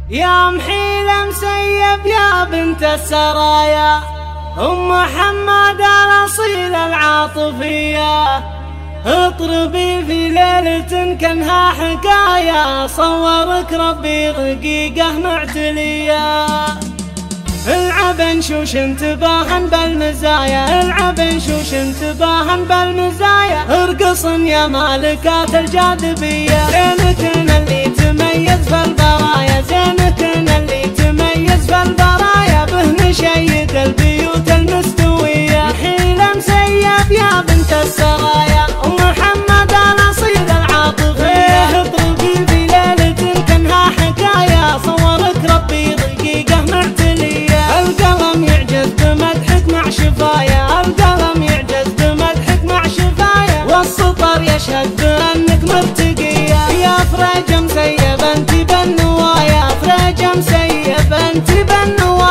يا محيلة مسيب يا بنت السرايا، أم محمد الأصيلة العاطفية، اطربي في ليلة كانها حكاية، صورك ربي رقيقة معتلية. العب نشوش انتباها بالمزايا، العب نشوش انتباها بالمزايا، ارقصن يا مالكات الجاذبية. زينتنا اللي تميز في البرايا، زينتنا اللي تميز في البرايا، به نشيد البيوت المستوية. محيلة مسيب يا بنت السرايا، أم محمد الأصيلة العاطفية، اطربي في ليلة كانها حكاية، صورك ربي رقيقة معتلية. القلم يعجز بمدحك مع شفايا، القلم يعجز بمدحك مع شفايا، والسطر يشهد بأنك مرتقية. يا فريجة مسيب انت بالنوايا، فريجة مسيب انت بالنوايا.